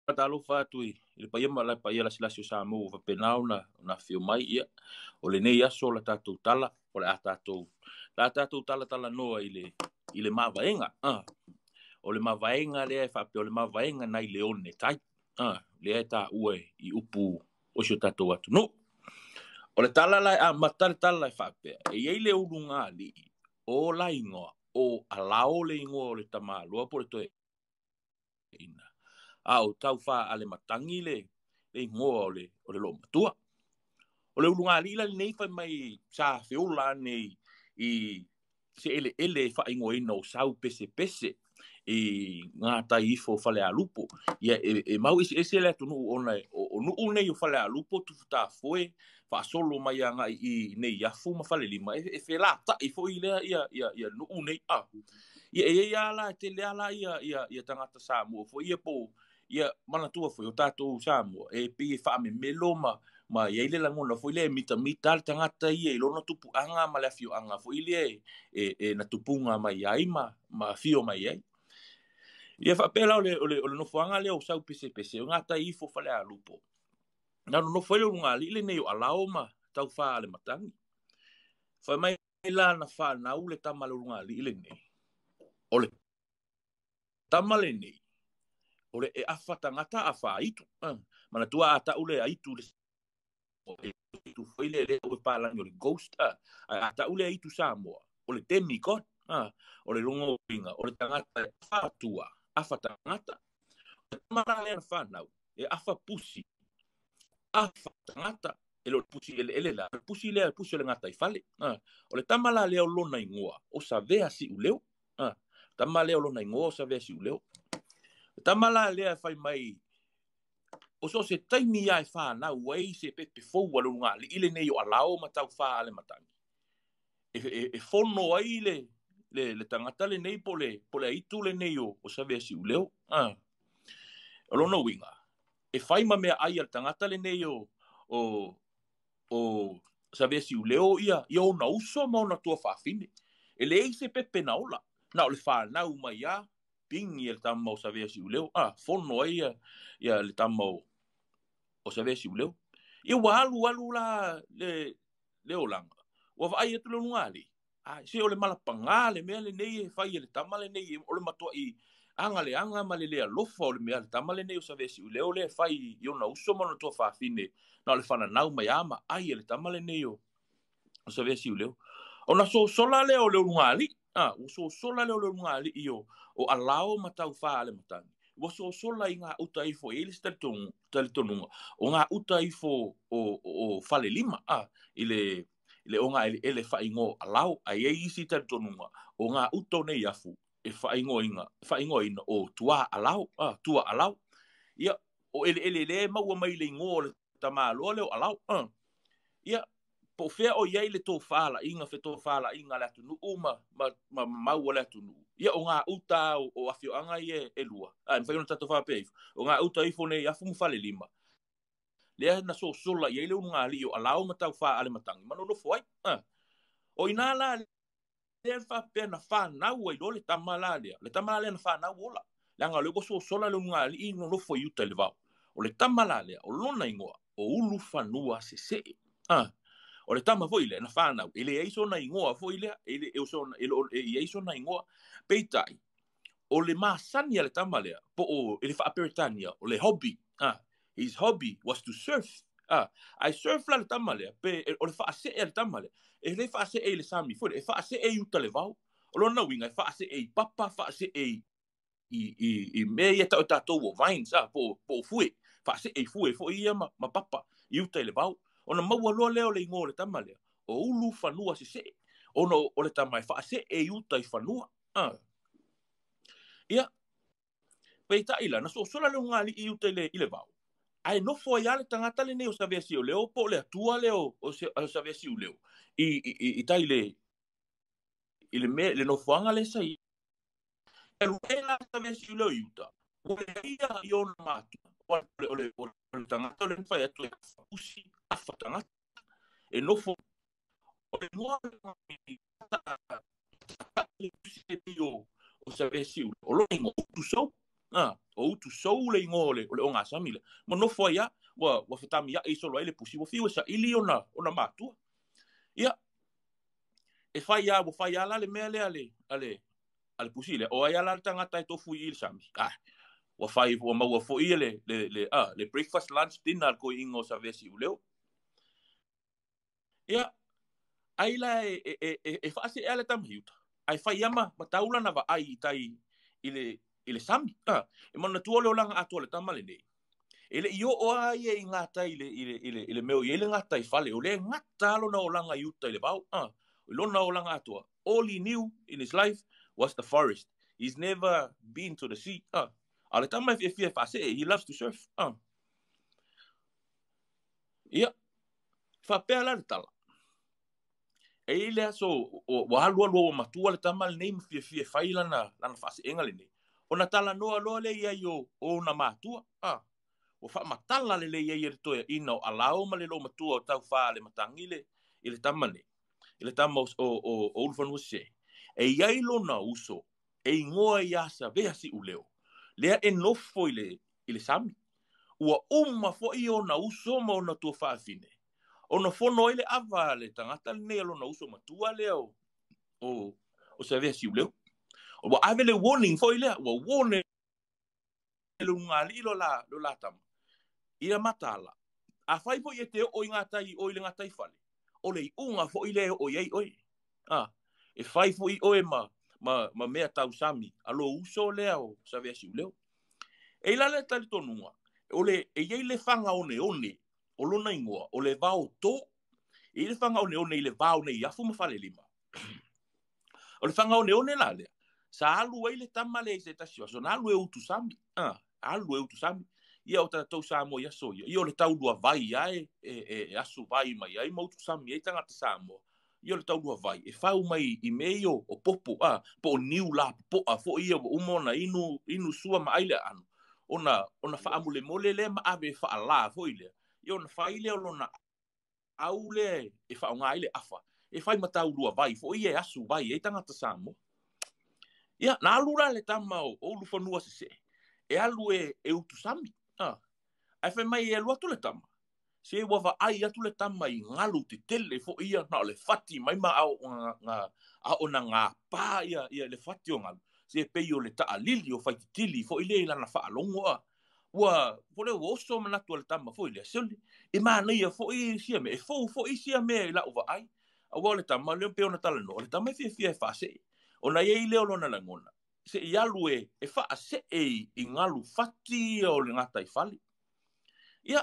Talofa tui le paia ma la paia la silasio Samoa fa penau na fio mai ia o le nei aso la tatou tala o le tatou tala noa i le mavaega o le mavaega le fa pe o le mavaega nai le one tai le ta ue i upu o sio tatou atunuu o le tala la a matal tala fa pe e ai le ulunga ali o la ingoa o alao le ingoa o le tamalo po le toe ina au tau fa ale matangi le ingoa o le lo matua o le ulunga ali la nei fa mai sa feola nei i se ele fa ingoa ino sau pese e ngata ifo fale alupo ia mau ese le atunuu ona o nu nei o fale alupo tu ta foi fa solo mai anga i nei afu ma fale lima e fe la ta ifo ile ia nu nei ia la te le ala ia tangata Samoa fo ia po ia manatua foi o tatou Samoa e pe fa me meloma ma ia ile la ngona foi le mita tangata ia i lona tupu anga ma le fio anga foi ile e na tupunga mai ai ma fio mai ai ia faapea ole no foanga le o sau pese o ngata ifo fale alupo na no foi lo ngali le nei o alao ma tau fa le matangi fa mai la na fa na ule tamalo ngali le nei ole tamale nei ole e afata ngata afa itu manatua ata ule aitu le tu foi le o pala no ghost ata ule aitu Samoa ole temikon ole longo pinga ole tangata fatua afata ngata mara le fanau e afa pusi afata ngata ele pusi ele la pusi le ngata i fale o le tamala le lona ingoa o Saveasiuleo tamala le lona ingoa o Saveasiuleo tamala le fai mai o so se taimi ai fa na wei se pepe fo wa lunga ile nei o alao matau fa ale matangi e fono ai le tangata le nei pole itu le nei o Saveasiuleo o lona winga e fai ma mea ai al tangata le nei o Saveasiuleo ia ona uso ma ona tua fafine e le se pepe na ola na o le fa na uma ia pingi el tamau Saveasiuleo fono ai ia le tamau o Saveasiuleo ia walu la le olanga wa vai e tu le ngali se o le malapanga le mea le nei fai le tamale nei o le matua i anga ma le alofa o le mea le tamale nei o Saveasiuleo le fai i ona uso ma ona tua fafine na le fana nau mai ama ai le tamale nei o Saveasiuleo ona sola le o le ngali o sola le o le ngali o alao matau fa le matangi o sola i ngā uta ifo e le talitonunga o ngā uta ifo o fale lima ile o ngā ele fa ingo alao ai e isi talitonunga o ngā uta nei afu e fa ingo ina o tua alao ia o ele maua mai le ingo le tamalo le o alao ia po fea o iai le tō whaala inga fe tō whaala inga le atunuu ma mau le atunuu. Ia o ngā uta o awhio anga i e lua. Mwhai ona tato whapea ifu. O ngā uta ifo nei afu mwhale lima. Lea na so sola iai leo ngā li o alau matau wha ale matangi. Mano no fwai. O ina la lea whapea na whanau ai do le tamala lea. Le tamala lea na whanau ola. Lea ngā leo so sola leo ngā li ino no fwai uta le vau. O le tamala lea o lona ingoa o Ulufanuasesee. O le tama foi le na whanau, ele eiso na ingoa foi le, ele eiso na ingoa, peitai, o le masani le tama lea, po o ele whaaperetania, o le hobby, his hobby was to surf, I surf la le tama lea, o le whaase le tama lea, e le whaase le sami foi, e whaase uta le vau, o lona winga, e whaase papa, whaase i mea tau tatou o vines, po fue, whaase fue, fo ia ma papa, i uta le vau, ona maua loa leo le ingo le tama lea. O Ulufanuasesee. Ona o le tama e whaase uta I whanua. Ia. Peita ila. Na so sola leo ngā li I uta I le vau. Ai nofo ai ale tangata le ne o Saveasiuleo. Po le atua leo o Saveasiuleo. I tai I le me le nofoanga le sai. E luela Saveasiuleo I uta. O le ia I ona matu. O le tangata le mwhai atu e usi. Afatangata e nofo o le noa le o Saveasiuleo o lo ingo tu so o utu sou le ingole o le o ngā sami le. Ma nofo ia, wa whatami ia solo ai le pusi, wa fiwa sa ili ona matua. Ia, e whai ia la le mea le ale pusi le, o ai ala le tangata e tofu i le sami. Wa whai, wa maua fo ia le breakfast, lunch, dinner ko ingo Saveasiuleo. Ia, ai la e whaase e ale tamhiuta. Ai whai ama, mataula na wa ai tai ile sami. E manatua le olanga atua le tama lenei. Ele io o ai e ngata ile meo ile ngata I fale. O le ngata alo na olanga iuta ile vau. Ilona olanga atua. All he knew in his life was the forest. He's never been to the sea. Ale tama if whaase, he loves to surf. Ia. Faapea la le tala. E le so wa halua matua le tama lenei mfie faila na whaase enga lenei. Ona tala noa loa le ia o na matua. O whaamatala le le ia toia ina o alao ma le lo matua o tau wha le matangile I le tamane. I le tama o Ulufanuasesee. E iai lona uso, e ingoa I a Saveasiuleo. Lea e nofo I le sami. Ua fo I o na uso ma o na tua whaafine. O na fono I le ava le tangata le nea lona uso matua lea o Saveasiuleo. O wa ave le warning fo I lea. Ua warning lungali lo la tama. Ia matala. A fai fo I te o I ngatai o I le ngatai fale. O le unga fo I le o iei oi. E fai fo I oe ma mea tau sami. Alo uso lea o Saveasiuleo. E la le tali tonunga. O le e iei le fanga oneone. O lona ingoa. O le vau to. E le fanga oneone I le vau nei afu ma fale lima. O le fanga oneone la lea. Sa alu e le tama le se tasio. So na alu e utu sami. Alu e utu sami. Ia o tātou Samoa ia soia. Ia o le taurua vai ai e asu vai mai ai mautu sami ai tangata Samoa. Ia o le taurua vai. E whau mai I mei o popo. Po o niu la po a fo ia o umona inu sua ma aile anu. Ona whaamule mole le ma ave whaala fo ilea. Ia ona whaile o lona au le e whaonga aile afa. E whai ma taurua vai. Fo ia e asu vai ai tangata Samoa. Ia, na alura le tama o Ulufanuasesee. E alu e utu sami. Ai whai mai e luatu le tama. Se wawa ai atu le tama I ngalu te tele fo ia na o le fati mai ma au na ngā pā ia le fati o ngalu. Se pei o le taa lili o whaititili fo ile ilana whaalongo Ua, fo le oso manatu le tama fo ile sili. E maa neia fo I sia me. E fo I sia me I la uwa ai. A wa le tama leo peo na tala no. Le tama fia whaase. O na iei leo lona langona. Se I alu e whaase I ngalu fati o le ngatai fali. Ia,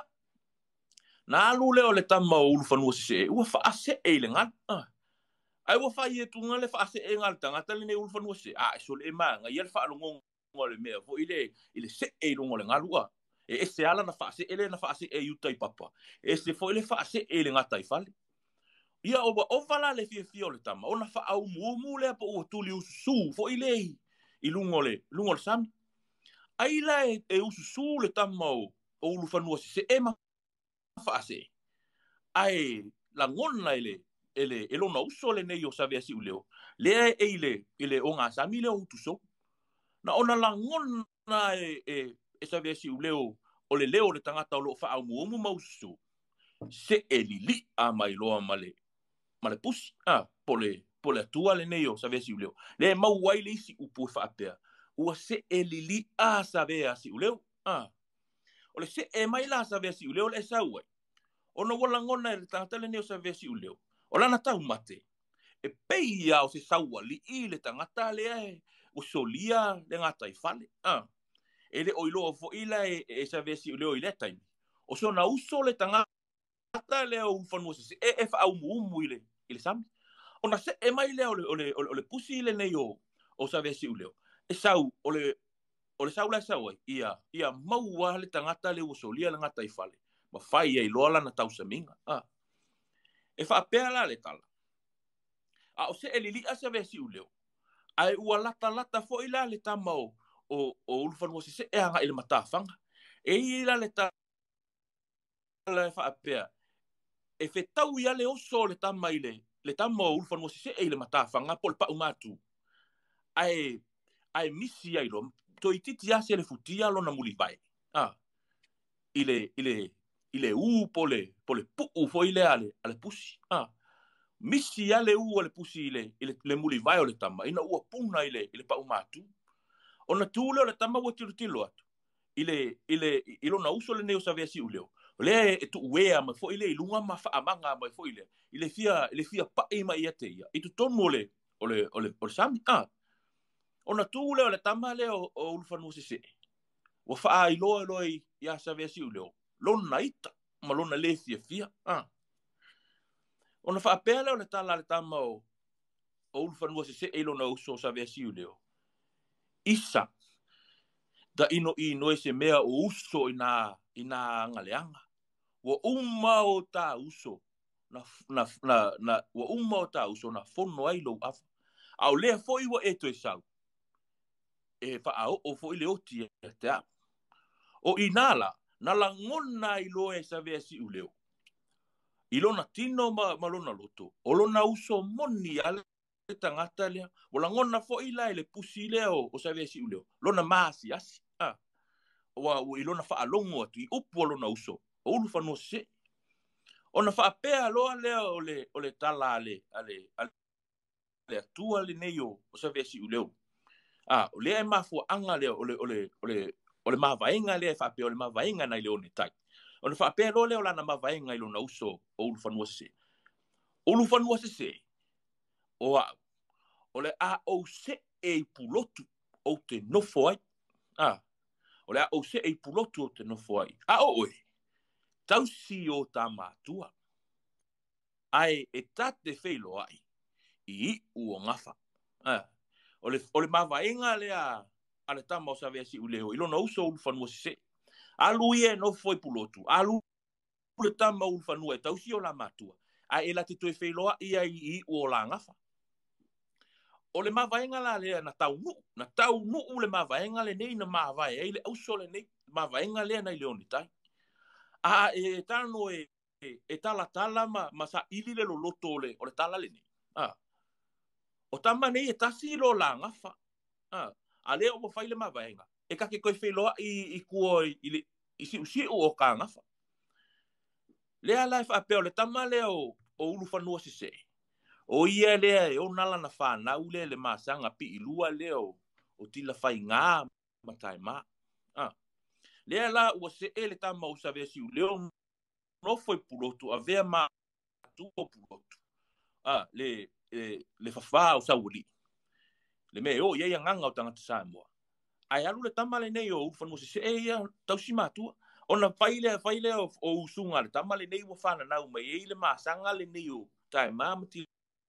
na alu leo le tama o Ulufanuasesee, ua whaase le ngana. Ai ua whai e tunga le whaase ngana tangata le ne Ulufanuasesee. E so le maanga, ia le whaalongonga le mea, fo ile se longo le ngalua. E se ala na whaase ele na whaase utai papa. E se fo ile whaase le ngatai fali. Ia o wala le fia o le tama, o na whaau mumu le po ua tuli ususu, fo ile I lungo le sami. Ai la e ususu le tama o Ulufanuasesee ma whaase. Ai la ngona ele lona uso le nei o Saveasiuleo. Lea ele o ngā sami leo utuso. Na ona la ngona e Saveasiuleo o le leo le tangata o lo whaau muomu mausu. Se lili a mai loa male pusi. Pole atua le nei o Saveasiuleo. Le mau wai le isi upu faapea. Ua se lili a Saveasiuleo. O le se mai la Saveasiuleo le sauai. Ona wala ngona e le tangata le nei o Saveasiuleo. O lana tau mate. E pei au se saua li I le tangata le o solia le ngata I fale. E le oiloa fo ila e Saveasiuleo I le taimi. O so na uso le tangata le o Ulufanuasesee e whaau muumu I le sami. O na se mai le o le pusi le nei o Saveasiuleo. E sau o le sau la sau ia maua le tangata le o solia le ngata I fale. Ma fai e loa lana tau saminga. E faapea la le tala. O se lili a Saveasiuleo. Ai ua lata fo ila le tama o Ulufanuasesee e anga I le matawhanga. E ila le tala e faapea. E whetau ia le oso le tama I le tama o Ulufanuasesee e le matawhanga po le pau matu. Ai misi ai lo. toi titi ase le futia lo na muli vai. Ile pole pu foi le ale pusi. Misi ale ale pusi ile muli vai o le tama. Ina puna ile pa umatu. Ona tule o le tama wa tilo atu. Ilo na uso le neo Saveasiuleo. Le e tu wea ma fo ile ilunga ma fa amanga ma fo ile. Ile fia pa e ma ia te ia. Itu tonu ole sami. Ona tule o le tama le o Ulufanuasesee. Wa fa ilo ia Saveasiuleo. Lona ita ma lona le fia. Ona faapea le o le tala le tama o Ulufanuasesee ilo na uso Saveasiuleo. Isa da ino ese mea o uso ina ngaleanga. Wa umma o ta uso wa umma o ta uso na fono ai lo afa. Au lea foi wa eto e sau. E faao o foi le oti e te a. O inala, na la ngona ilo e Saveasiuleo. Ilo na tino ma lona loto. O lona uso moni ale tangata lea. O la ngona foi la ele pusi lea o Saveasiuleo. Lona maasi asi. Wa ilona faalongo atu I upu o lona uso. O Ulufanuasesee. Ona faapea loa lea o le tala ale atua lenei o Saveasiuleo. O lea e mafuaanga lea o le mavaenga lea e faapea o le mavaenga na leone tai. Ona faapea loa lea o lana mavaenga I lona uso o Ulufanuasesee. Ulufanuasesee o le o se e pulotu o te nofo ai. O le o se e pulotu o te nofo ai. Oe. Tausi o ta matua. Ai e tate feilo ai. I o ngafa. O le mavaenga lea ale tama o Saveasiuleo. I lona uso o Ulufanuasesee. Alu ie no foi pulotu. Alu le tama Ulufanua e tausi o la matua. Ai e la te toe feiloa I o la ngafa. O le mavaenga la lea na taunuu le mavaenga le nei na mavae. Ei le auso le nei mavaenga lea na I leoni tai. E tano e tala ma sa ili le loloto o le tala le nei. O tama nei e tasi lo la ngafa. A lea o whai le mavaenga. E kake koe wheloa I kua I si o ka ngafa. Lea lai faapea o le tama lea o Ulufanuasesee. O ia lea e o nala na whanau lea le masanga pi ilua lea o tila whai ngā matai mā. Lea la ua se le tama o Saveasiuleo no foi pulotu a vea matou o pulotu. Le fafao sauali. Le me o ia nganga o tangata Samoa. Ai alu le tama le nei o Ulufanuasesee ia tausi matua. Ona faile o usunga le tama le nei ua whananau mai le masanga le nei o tai mamati.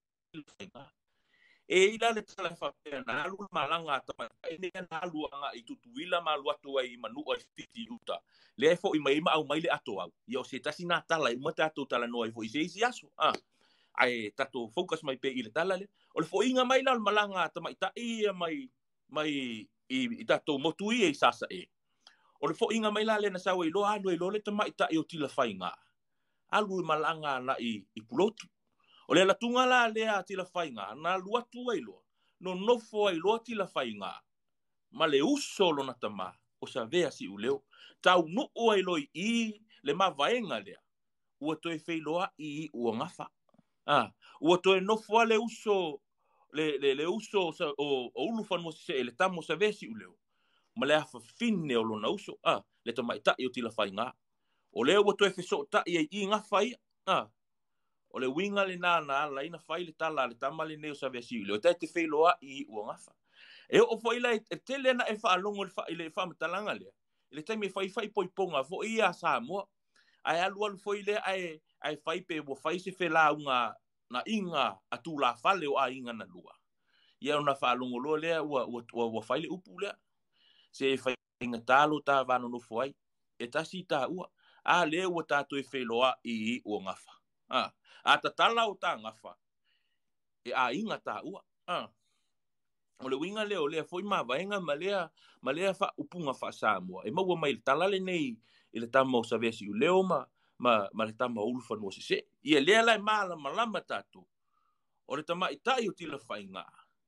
Ila le tala faapea na alu malanga tama ene na alu anga I Tutuila malu atu ai Manua fiti uta. Le fo I mai au mai le ato au. Ia o se tasi na tala I mata ato tala noa I fo I se aso. Ai tato focus mai pe I le tala le. O le fo inga mai la malanga tama ita ia mai I tato motui e sasaa e. O le fo inga mai la le na sawa I lo alu e lo le tama ita I o tila whainga. Alu malanga na I pulotu. O le latunga la lea tila whainga, na lua tua iloa, no nofo iloa tila whainga. Ma le uso lo na tama, o Saveasiuleo, tau nuu iloi I le mavaenga lea, ua toe whailoa I ua ngafa. Ua toe nofo le uso, le uso o Ulufanuasesee, le tamo Saveasiuleo, ma le afa fine o lo na uso, le tamaita I o tila whainga. O le ua toe wheso ta I ngafa ia, o le winga le nana la ina fai le tala le tama le neo Saveasiuleo te whailoa I ua ngafa. E o whaila e tele na e whaalongo le whamatalanga lea. Le taimi e whai poiponga fo I a Samoa. Ai alu foi le ai whai pe o whai se whela unga na inga atu la fale o a inga na lua. Ia ona whaalongo loa lea ua whai le upu lea. Se e whai inga talo ta vano no foi. E tasi ta ua. Le ua tato e whailoa I ua ngafa. A tatala o ta ngafa. E a inga ta ua. O le winga leo lea foi mavaenga ma lea fa upunga fa Samoa. E maua mai le tala le nei I le tama o Saveasiuleo ma le tama o Ulufanuasesee. Ia lea lai malama tatu. O le tama itai o tila whainga.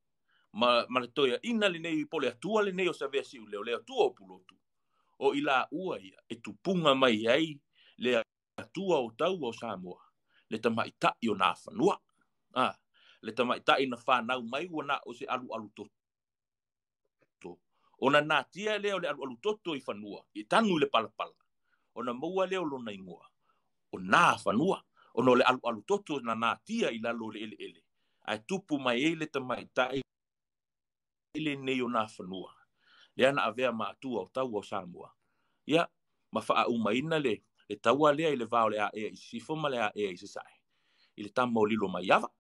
ma le toia ina lenei pole atua lenei o Saveasiuleo le atua o pulotu. O ila ua ia e tupunga mai ai le atua o tau o Samoa. Le tamaitai o nā whanua. Le tamaitai na whanau mai wana o se alu toto. Ona nā tia leo le alu toto I whanua. I tanu le palapala. Ona maua leo lona ingoa. O nā whanua. Ono le alu toto na nā tia I lalo le ele. Ai tupu mai e le tamaitai le nei o nā whanua. Le ana avea ma atua o tau o Samoa. Ia, ma whaau maina le taua lea I le vao le a ea I sifo ma le a ea I sasai. I le tamo lilo mai ava.